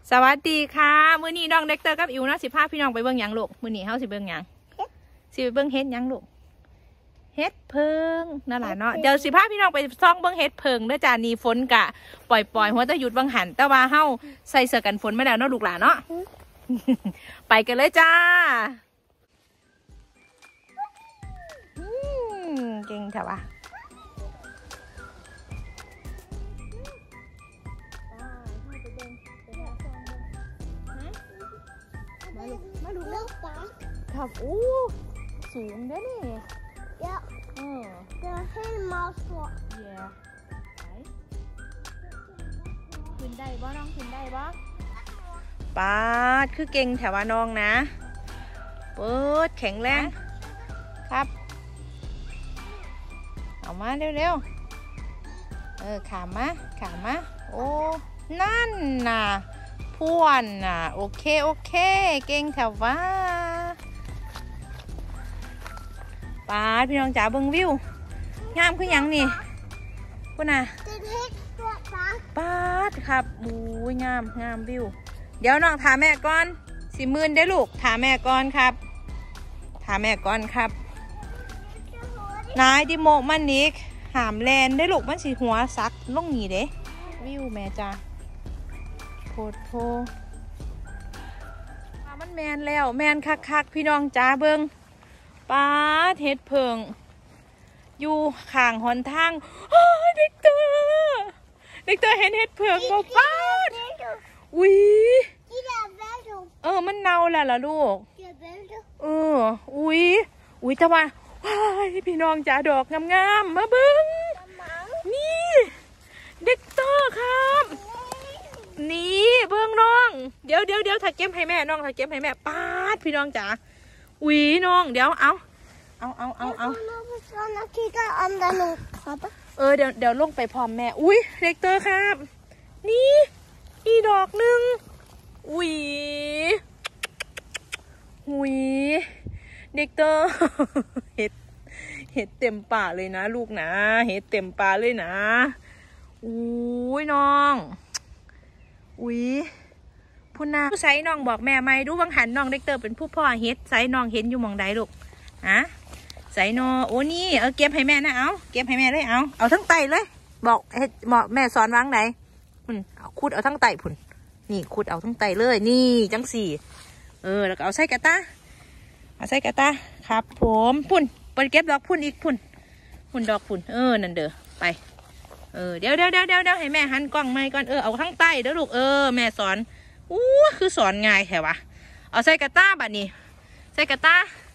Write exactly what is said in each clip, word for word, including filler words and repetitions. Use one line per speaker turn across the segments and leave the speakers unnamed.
สวัสดีค่ะมื้อนี้น้องเด็กเตอร์กับอิวนะสิพาพี่น้องไปเบิ่งหยังลูกมื้อนี้เฮาสิเบิ่งหยังสิไปเบิ่งเฮ็ดหยังลูกเฮ็ดเพิงนั่นแหละเนาะเดี๋ยวสิพาพี่น้องไปซ่องเบิ่งเฮ็ดเพิงเด้อจ้านี่ฝนกะปล่อยๆหัวตะหยุดบังหันแต่ว่าเฮาใส่เสื้อกันฝนมาแล้วเนาะลูกหลานเนาะ ไปกันเลยจ้าเก่งค่ะวะมาดูแล้วครับอู้สูงเด้นี่เยอะเออเดี๋ยวให้มาสวะเย่ขึ้นได้บ่น้องขึ้นได้บ่ป้าคือเก่งแถวว่าน้องนะเปิดแข็งแรงครับเอามาเร็วๆเออขามาขามาโอ้นั่นน่ะพ่วนน่ะโอเคโอเคเก่งแถวว่าป้าพี่น้องจ๋าเบิ่งวิวงามคือหยังนี่พุ่นน่ะป้าครับบูยงามงามวิวเดี๋ยวน้องถามแม่ก่อนสิมื่นได้ลูกถามแม่ก่อนครับถามแม่ก่อนครับนายดิโมมันนิกหามแลนได้ลูกมันสีหัวซักลงหนีเด้วิวแม่จ้าโพดโพมันแมนแล้วแมนคักๆพี่น้องจ้าเบิงป้าเฮ็ดเพิงอยู่ข้างหนทางเด็กเตอเด็กเตอเห็นเฮ็ดเพิงบ่ป้าอุ้ยเออมันเน่าแล้วล่ะลูกเอออุ้ยอุ้ยแต่ว่าว้ายพี่น้องจ๋าดอกงามๆมาเบิ้งนี่เด็กเตอร์ครับนี่เบิ้งน้องเดี๋ยวเดี๋ยวเดี๋ยวถ่ายเก็บให้แม่น้องถ่ายเก็บให้แม่ป้าดพี่น้องจ๋าอุ้ยน้องเดี๋ยวเอาเอาเอาเอาเอาเออเดี๋ยวเดี๋ยวลงไปพร้อมแม่อุ้ยเด็กเตอร์ครับนี่อีดอกหนึ่งอุ้ยอุ้ยเด็กเตอร์เห็ดเห็ดเต็มป่าเลยนะลูกนะเห็ดเต็มป่าเลยนะอุ้ยน้องอุ้ยพุ่นนะไซน้องบอกแม่ไม่ดูบางหันน้องเด็กเตอร์เป็นผู้พ่อเห็ดไซน้องเห็นอยู่มองใดลูกอะไซนอโอ้นี่เออเก็บให้แม่นะเอาเก็บให้แม่เลยเอาเอาทั้งไตเลยบอกเห็ดบอกแม่สอนวางไหนพุ่นเอาคุดเอาทั้งไตพุ่นนี่คุดเอาทั้งไตเลยนี่จังสี่เออแล้วก็เอาใส่กระตาเอาใส่กระตาครับผมพุ่นไปเก็บดอกพุ่นอีกพุ่นพุ่นดอกพุ่นเออนั่นเด้อไปเออเดี๋ยวเดี๋ยวเดี๋ยวเดี๋ยวให้แม่หันกล้องไม่ก่อนเออเอาทั้งใต้เด้อลูกเออแม่สอนอู้คือสอนง่ายแถวะเอาใส่กระตาบัดนี้ใส่กระตา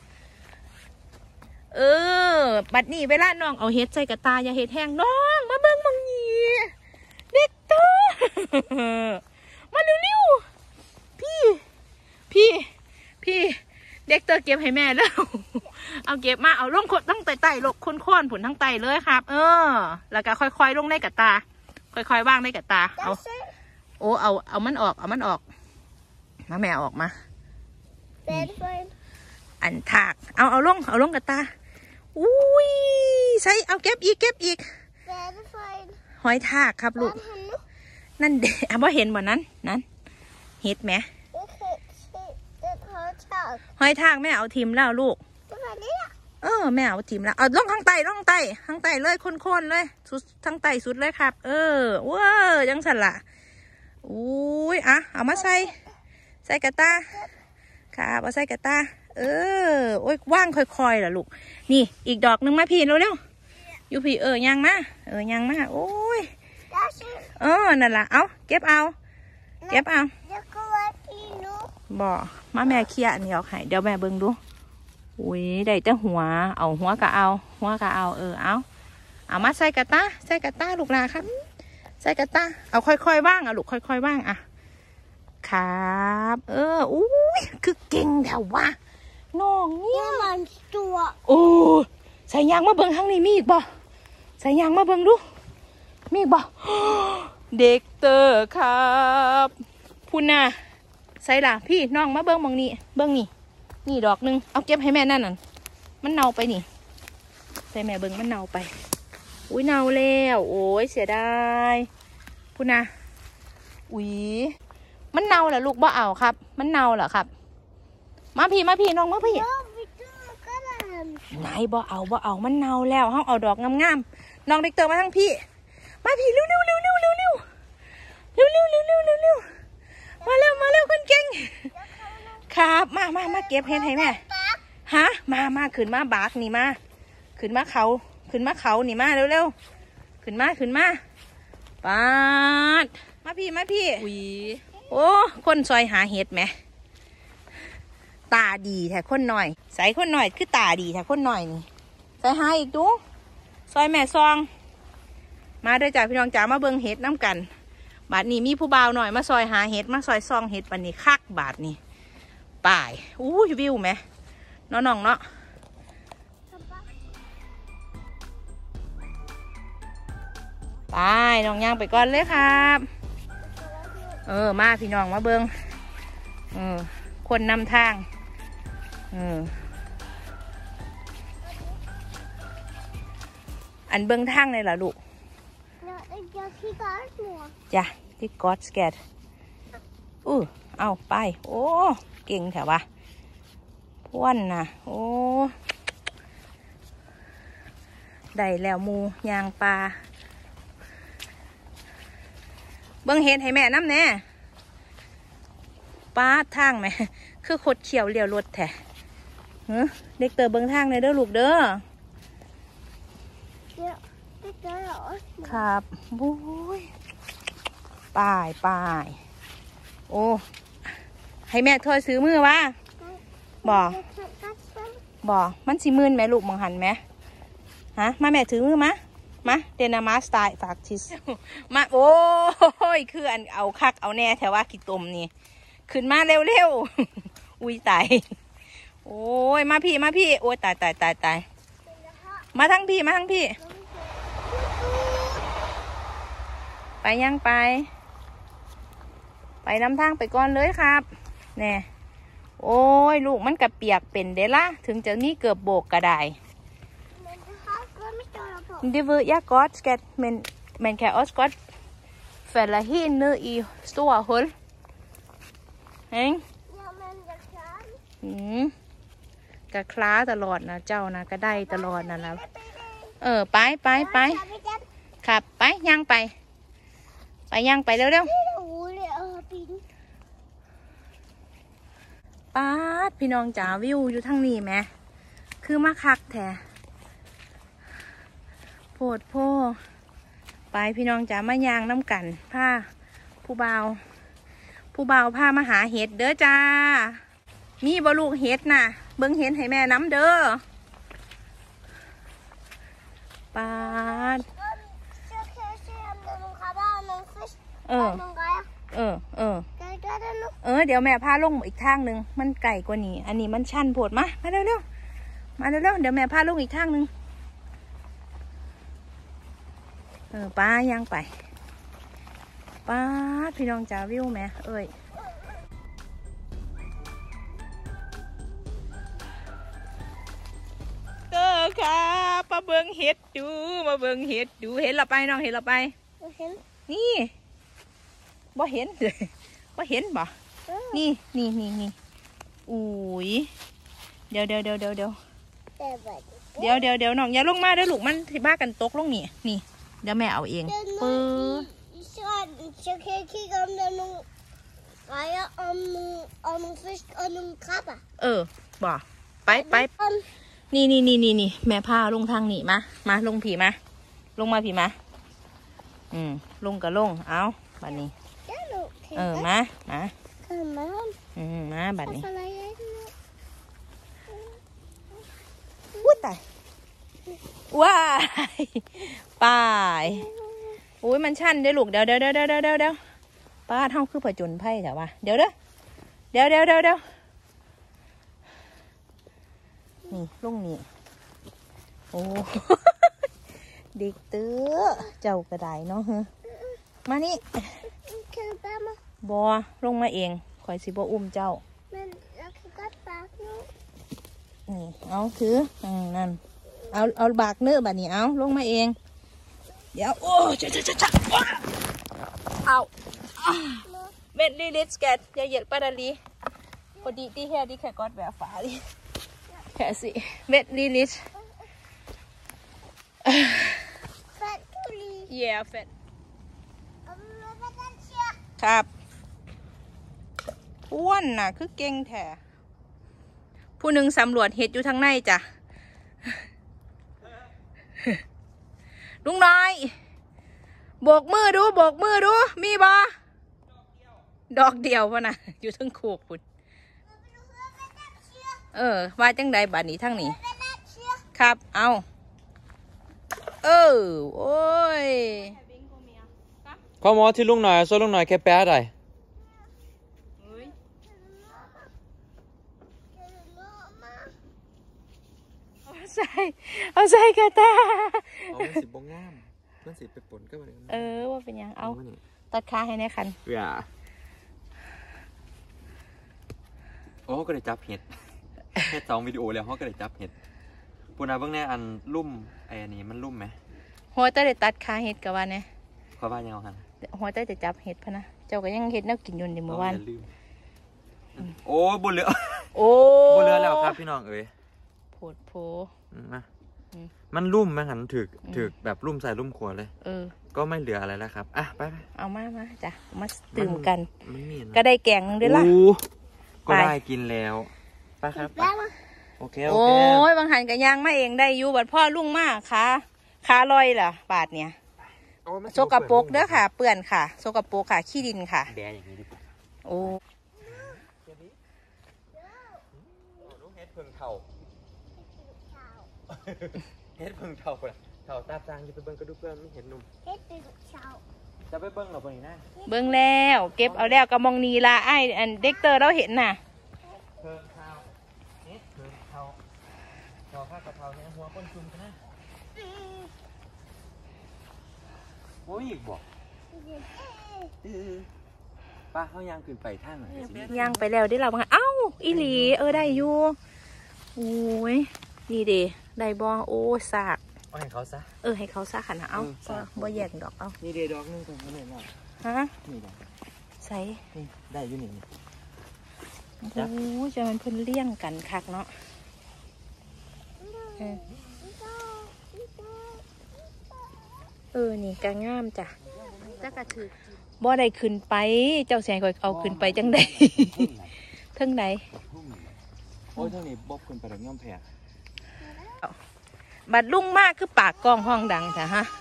เออบัดนี้เวลาน้องเอาเฮ็ดใส่กระตาอย่าเฮ็ดแห้งน้องมาเบิ่งมังนี่เด็กโตมาเร็วๆพี่พี่พี่เด็กเตอร์เก็บให้แม่แล้วเอาเก็บมาเอาลงทั้งไต่ไต่ลงค้นๆผุนทั้งไต่เลยครับเออแล้วก็ค่อยๆลงในกระตาค่อยๆว่างในกระตาเอาโอ้เอาเอามันออกเอามันออกมาแม่ออกมาอันถากเอาเอาลงเอาลงกระตาอุ้ยใส่เอาเก็บอีกเก็บอีกหอยทากครับลูกนั่นเด็กอ่ะว่าเห็นบ่นั้นนั้นเห็ดไหมหอยทากแม่เอาทิมแล้วลูกเออแม่เอาทิมแล้วเอาล่องข้างใต้ล่องใต้ข้างใต้เลยโค่นๆเลยสุดทั้งใต้สุดเลยครับเออว้าจังสันละอุ้ยอ่ะเอามาใส่ใส่กระตาครับเอาใส่กระตาเออโอ้ยว่างค่อยๆล่ะลูกนี่อีกดอกนึงมาพี่เร็วๆอยู่พี่เออยังมาเออยังมาโอ้ยเออนั่นล่ะเอาเก็บเอาเก็บเอาบ่มาแม่เคี่ยนี่เอาไข่เดี๋ยวแม่เบิ่งดูอุ้ยได้แต่หัวเอาหัวก็เอาหัวก็เอาเออเอาเอามาใส่กระตาใส่กระตาลูกลาครับใส่กระตาเอาค่อยๆว่างเอาลูกค่อยๆว่างอ่ะครับเอออุ้ยคือเก่งแต่ว่าน้องเนี่ยมันตัวโอ้ใส่ยางมาเบิ่งข้างนี้มีอีกบ่ใส่ยางมาเบิ่งดูมีอีกบ่เด็กเตอร์ครับพุ่นน่ะใส่ล่ะพี่น้องมาเบิ้งมองนี่เบิ้งนี่นี่ดอกนึงเอาเก็บให้แม่นั่นน่ะมันเน่าไปนี่ใส่แม่เบิ้งมันเน่าไปอุ้ยเน่าแล้วโอ้ยเสียดายพุ่นนะอุ้ยมันเน่าเหรอลูกบ่เอาครับมันเน่าเหรอครับมาพี่มาพี่น้องมาพี่ไหนบ่เอาบ่เอามันเน่าแล้วเขาเอาดอกงามๆน้องเด็กเติมมาทั้งพี่มาพี่เร็วเร็วเร็วเร็วเร็วเร็วเร็วเร็วเร็วเร็วเร็วเร็วมาเร็วมาเร็วคนเก่งครับมามามาเก็บเห็ดให้แม่ฮะมามาขึ้นมาบากนี่มาขึ้นมาเขาขึ้นมาเขานี่มาเร็วเร็วขึ้นมาขึ้นมาปาดมาพี่มาพี่โอ้คนซอยหาเห็ดไหมตาดีแท้คนหน่อยใส่คนหน่อยคือตาดีแท้คนหน่อยนี่ใส่หาอีกดูซอยแม่ซองมาด้วยจ้าพี่น้องจ๋ามาเบิ่งเห็ดน้ำกันบาทนี้มีผู้บ่าวหน่อยมาซอยหาเห็ดมาซอยซองเห็ดปันนี้คักบาทนี้ป่ายอู้วิวไหมน้องๆเนาะไปน้องย่างไปก่อนเลยครับเออมาพี่น้องมาเบิ่งเออคนนำทางเอออันเบิ่งทางเลยเหรอลูกจ้ะที่กอดสแกตอู้เอาไปโอ้เก่งแถววะพ่วนนะโอ้ได้แล้วมูยางปลาเบิ่งเห็นให้แม่น้ำแน่ป้าทางไหมคือขดเขียวเลี้ยวรถแท้เฮ้เด็กเตอเบิ่งทางเลยเด้อลูกเด้อครับบุ้ยป้ายป้ายโอ้ให้แม่ถอยซื้อมือวะบ่บ่มันสิมื่นไหมลูกมองหันไหมฮะมาแม่ถือมือมะมาเดนามาสไตล์ฝากทิสมาโอ้ยคืออันเอาคักเอาแน่แถวว่าขี้ตมนี่ขึ้นมาเร็วๆอุ้ยตายโอ้ยมาพี่มาพี่โอ้ยตายตายตายตายมาทั้งพี่มาทั้งพี่ไปยังไปไปนำทางไปก่อนเลยครับแน่โอ้ยลูกมันกระเปียกเป็นเดล่ะถึงจะมีเกือบโบกกระไดดิเวอร์ยากอดสเก็ตมันมันแค่ออสกอตเฟลหินเนื้ออีตัวหุ่นเองอืมกระคล้าตลอดนะเจ้านะก็ได้ตลอดนะนะเออไปไปไปขับไปย่างไปไปย่างไปเร็วเร็วป้าพี่น้องจ๋าวิวอยู่ทางนี้ไหมคือมาคักแท้โพดโพไปพี่น้องจ๋ามาย่างน้ำกันผ้าผู้บ่าวผู้บ่าวพามาหาเห็ดเด้อจ้ามีบลูกเห็ดน่ะเบิ้งเห็ดให้แม่น้ำเด้อปาดเออเออเออเออเดี๋ยวแม่พาลงอีกทางหนึ่งมันไก่กว่านี้อันนี้มันชันโผดมามาเร็วเร็วมาเร็วเร็วเดี๋ยวแม่พาลงอีกทางหนึ่งเออป้าย่างไปป้าพี่น้องจ๋าวิวแม่เอ้ยเออค่ะมาเบิ่งเห็ดดูมาเบิ่งเห็ดดูเห็นเราไปน้องเห็นเราไปนี่บ่เห็นเลยบ่เห็นบ่นี่นี่นี่นี่อุ้ยเดี๋ยวเดี๋ยวเดี๋ยวเดี๋ยวเดี๋ยวเดี๋ยวเดี๋ยวเดี๋ยวน้องอย่าลงมาเดี๋ยวลูกมันที่บ้ากันตกลงนี่นี่เดี๋ยวแม่เอาเองปื้อเออบ่ไปไปนี่นี่นี่นี่นี่แม่พาลงทางนี่มามาลงผีมาลงมาผีมาอืมลงกับลงเอาบัดนี้เออมามาอืมมาบัดนี้วุ้ยตายว้ายป้ายอุ้ยมันชันเดี๋ยวลูกเดี๋ยวเดี๋ยวเดี๋ยวเดี๋ยวเดี๋ยวเดี๋ยวป้าเท่าคือผจญภัยแต่ว่าเดี๋ยวเด้อเดี๋ยวเดี๋ยวเดี๋ยวเดี๋ยวนี่ลุงนี่โอ้เด็กเตื้อเจ้ากระไดเนาะเฮ้มานี่บอลงมาเองคอยสิบอุ้มเจ้านี่เอาถืออืมนั่นเอาเอาบากเนื้อแบบนี้เอาลงมาเองเดี๋ยวโอ้จ้าจ้าจ้าเอาเม็ดลิลิสแกอย่าเหยียดปาดาลีพอดีที่แค่ดีแค่กอดแบบฝาดิแค่สิเม็ดลิลิสเฟตทุลีเย่เฟตครับอ้วนน่ะคือเก่งแท้ผู้หนึ่งสำรวจเห็ดอยู่ทางในจ้ะลุงน้อยโบกมือดูโบกมือดูมีบอดอกเดียววะนะอยู่ทั้งโคกพุ่นเออว่าจังใดบาดนี้ทั้งนี้ครับเอาเออโอ้ย
ข้อมอที่ลุงหน่อยโซ่ลุงหน่อยแค่แป๊ะได้
เอาใส่เอาใส่กระตา
เอาสิบบงงามเพื่อนสิไปปนก็มาเลย
เออว่าเป็นยังเอาตัดขาให้ในคัน
อย่าโอ้ก็ได้จับเห็ดแค่สองวิดีโอแล้วเขาก็ได้จับเห็ดปูนาเบื้องแน่อันลุ่มไอ้อันนี้มันลุ่มไหม
หัวเต้ได้ตัดขาเห็ดกับว่าเนี่ย
เขาว่ายังไง
หัวเต้จะจับเห็ดพะนะเจ้าก็ยังเห็ดน่ากินอยู่ในเมื่อวาน
โอ้บุญเรือ
โอ้
บุญเรือแล้วครับพี่น้องเอ๋ย
โผดโผ
นะมันลุ่มไหมหันถือถือแบบลุ่มใส่ลุ่มขวดเลย
เออ
ก็ไม่เหลืออะไรแล้วครับอ่ะไปไป
เอามามาจ้ะมาตื่มกันก็ได้แกงนึงด้วยล่ะ
ก็ได้กินแล้วไปครับโอเคโอเค
โอ้ยบางหันกับยางมาเองได้อยู่บัดพ่อลุงมากค่ะขาลอยล่ะบาดเนี่ยโซกปกเด้อค่ะเปื่อนค่ะโซกปกค่ะขี้ดินค่ะ
แดงอย่างนี้ดีกว่า
โอ้
ลูกเฮ็ดเพิ่งเท่าเฮ็ดเพิ่งเท่าเลยเท่าตาจางจะไปเบิ้งกระดูกเพื่อนไม่เห็นนุ่มเฮ็ดเพิ่งเท่าจะไปเบิ้งหรอเบิ้งนะ
เบิ้งแล้วเก็บเอาแล้วกระมองนีละไออันเด็กเตอร์เราเห็นน่ะ
เพิ่งเท่าเฮ็ดเพิ่งเท่าเท่าข้ากระเพราเนี่ยหัวก้นชุมกันนะโอ้ยอีกบอกป้าเขายังขึ้นไปท่าน
ยังไปแล้วได้เราบ้างเอ้าอีหลีเออได้อยู่โอ้ยนี่เดได้บอโอ้สาก
เอาให้เขาซะ
เออให้เขาซะค่ะนะเอาบ่แยกดอกเอา
นี่เดดอกนึงตรงนี้น่ะ
ฮะ
นี่ดอก
ใส่
นี่ได้อยู่นี่
โอ้จะมันเพิ่นเลี้ยงกันคักเนาะเออนี่กางงามจ้ะจ้ากระถือบ่ได้ขึ้นไปเจ้าแสงคอยเอาขึ้นไปจังใดทั้งไหน
โอ้ยทั้งนี้บ๊อบขึ้นไปแบบย่อมแพร
บัดลุ่งมากคือปากกล้องห้องดังจ้ะฮะ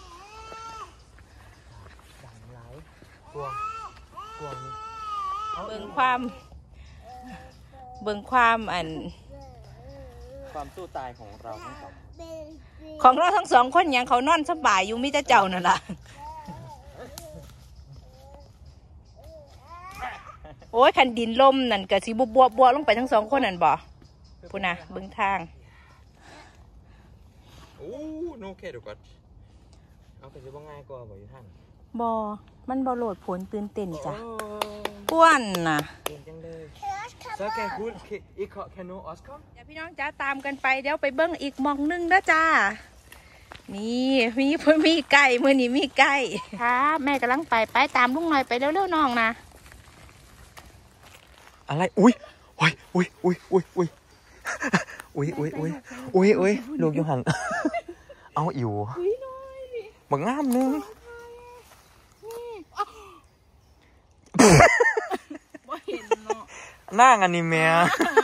ดังหลายกวงกวงนี่
เบิ่งความเบิ่งความอัน
ความสู้ตายของเราทั้งสอง
ของเราทั้งสองคนยังเขานอนสบายอยู่มิแต่เจ้านั่นล่ะโอ้ยคันดินลมนั่นกะสิบัวบัวลงไปทั้งสองคนนั่นบ่พูนะเบิ่งทาง
โอ้โนเคเดี๋ยวก่อนเอาไปจะว่าง่ายกว่าบ่อยู่ท่าน
บ่มันบ่โหลดผลตื่นเต้นจ้ะป้วนน่ะ
เก่งจังเลยซะแกคุณอีกขอแคนูออสคอม
เดี๋ยวพี่น้องจ้าตามกันไปเดี๋ยวไปเบิ้งอีกมองนึงนะจ้านี่มีเพิ่นมีไก่มื้อนี้มีไก่ครับแม่กำลังไปไปตามลุงหน่อยไปเร็วๆน้องนะ
อะไรอุ้ยอุ้ยอุ้ยอุ้ยอุ้ยอุ้ยอุ้ยอุ้ยอุ้ยอุ้ยอุ้ยลูกยูหันเอาอิ๋วบังงามนึง
บ่เห็นเนาะ
หน้าอันนี้แม่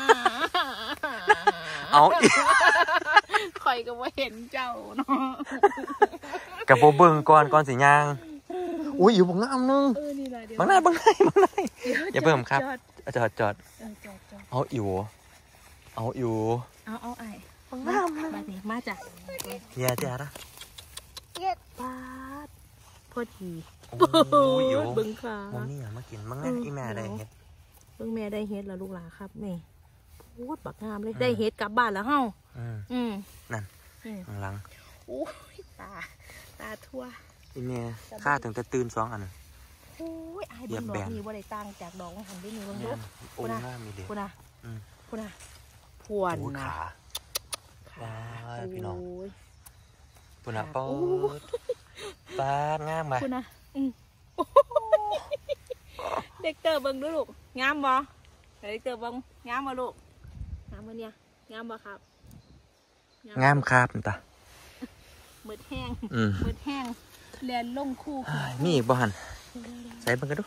เอาอีก
ข่อยก็บ่เห็นเจ้าเนาะ
กับโบเบิ้งก่อนก่อนสิย่างอุ้ยอิ๋วบังงามนึงบังหน้าบังหน้าบังหน้าอย่าเพิ่มครับจอดจอดเอาอิ๋วเอาอิ๋ว
เอาเอาไอ้มามาดิมาจ้ะ
เฮียจ้าละ
เย็ดปาดพอดี
โอ้ยอิ๋ว
เบิ้งขา
มันนี่อ่ะมากินมั้งนะอีแม่ได้เฮ็ด
เบิ้งแม่ได้เฮ็ดแล้วลูกหลานครับนี่พูดบักงามเลยได้เฮ็ดกลับบ้านแล้วเฮ้าอืม
นั่นข้างหลัง
โอ้ยตาตาทั่ว
อีแม่ข้าถึงจะตื่นสองอัน
โอ้ยไอ้เบิ้งดอกนี้ว่าได้ตั้งจากดอกของหันได้นี่เบิ้งดู
โอ้ยน่ามีเด็ก
พูดนะพูดนะพวนนะ
ขาพี่น้องพูดนะป้าป้างามมา
พูดนะเด็กเติบเบิ้งดูลูกงามบ่เด็กเติบเบิ้งงามบ่ลูกงามบ่เนี่ยงามบ่ครับ
งามครับตา
มืดแห้งมืดแห้งเรียนลงคู่
มีอีกบ่หันใส่เบิ้งกันดู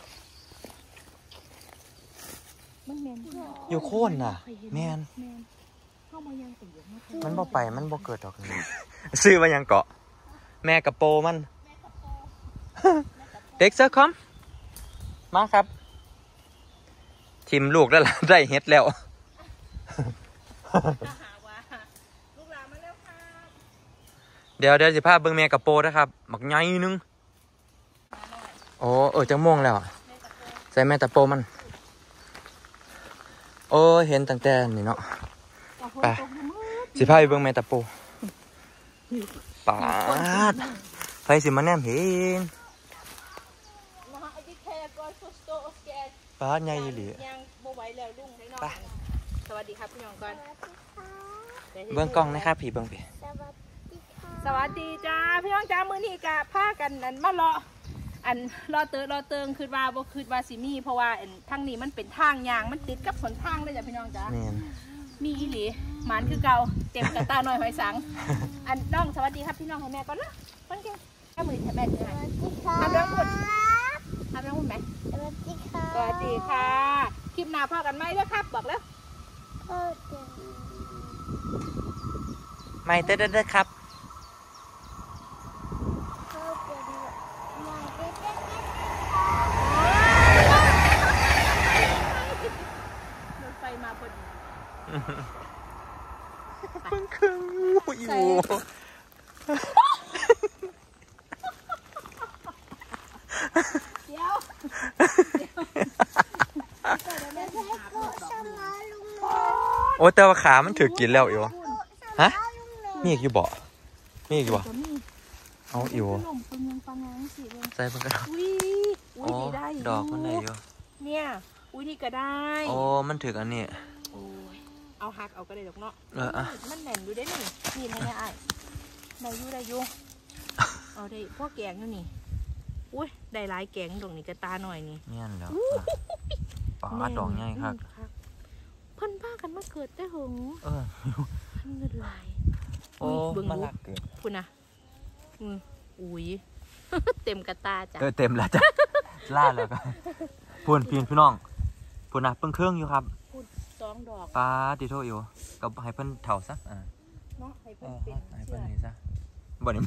อยู่โค่นน่ะแมนมันบ่ไปมันบ่เกิดดอกนี้ซื้อมายังเกาะแม่กระโปมันเด็กเซอร์คอมมาครับทีมลูกแล้วล่ะได้เฮ็ดแล้วเดี๋ยวเดี๋ยวสิพาเบิ่งแม่กระโปนะครับหมักใหญ่นึงโอ้เออจังม่วงแล้วใส่แม่ตะโปมันโอ้เห็นตั้งแต่นี่เนาะไปสิพาไปเบิ่งแม่ตะโปปาดไปสิมาแนมเห็นปาดใหญ่หรือไป
สวัสดีครับพี่น้องก่อน
เบิ่งกล้องนะครับพี่เบิ่งพี่
สวัสดีจ้าพี่น้องจ้ามือนี่กะผ้ากันนั่นมาเลาะอันรอเตอรอเติงคือว่าบ่คือว่าสิมีเพราะว่าอันทางนี้มันเป็นทางยางมันติดกับหนทางเลยจ้ะพี่น้องจ้ามีอีหลีหมานคือเก่าเต็มกระตาหน่อยหอยสังอันน้องสวัสดีครับพี่น้องให้แม่ก่อนนะคนเก่งแค่มือแม่จะให้ทำเรื่องพูดทำเรื่องพูดไหมสวัสดีค่ะสวัสดีค่ะคลิปหน้าพ่อกันไหมด้วยครับบอกแล้ว
ไม่เต้เด้อครับ
รถไฟมาพอดี
เพิ่งครึ่งอยู่
เดี๋ยว
โอ้แต่ว่าขามันถือกินแล้วอิวฮะมีอีกอยู่บ่มีอีกอยู่บ่เอาอิวใส่เพิ่งกัน
อุ้ยอุ้ยได้
ดอกมันไหนอยู่
เนี่ยอุ้ยนี่ก็ได้
โอ้มันถืออันนี้
โอ้ยเอาหักเอาก็ได้ดอกเนาะ
เออ
มันแหน่นอยู่ได้นี่นี่ไงเนี่ยไอ้ได้อยู่ได้อยู่เอาได้พวกแกงนี่อุ้ยได้หลายแกงดอกนี่กระตาหน่อยนี่
เนี่ยแล้วปลาดอกง่ายครับ
เพิ่นพากันมาเกิดได้หง
เออ
เงินไหล
โอ้มาลักเกิด
คุณนะอืมอุ้ยเต็มกระตาจ้ะ
เออเต็มแล้วจ้ะล่าแล้วก็พูนพีนพี่น้องพูนนะเพิ่งเครื่องอยู่ครับ
พูนสองดอก
ปลาติโตอยู่ก็ให้เพิ่นเถาซะอ่า
เนาะให้เพิ่นเป็น
ให้เพิ่นนี่ซะบ่ได้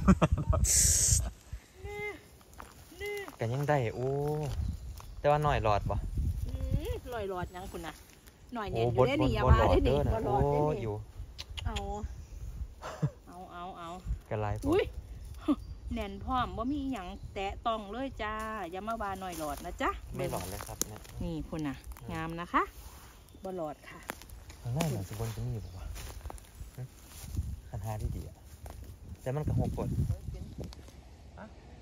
กันยังได้โอ้แต่ว่าหน่อยหลอดบ่
ลอยหลอดยังคุณนะหน่อยเนี่ยอยู่ได้หนีอย่ามาได้หนีบ่หลอดได้หนีเอาเอาเอาเอา
กระไร
อุ้ยแน่นพร้อมว่ามีอย่างแตะต้องเลยจ้าอย่ามาบาหน่อยหลอดนะจ๊ะ
ไม่หลอดเลยครับเนี่ย
นี่คุณนะงามนะคะบ่หลอดค่ะ
ง่ายเหมือนสมบูรณ์จะมีบอกว่าคันหาที่ดีอ่ะแต่มันกระหกกด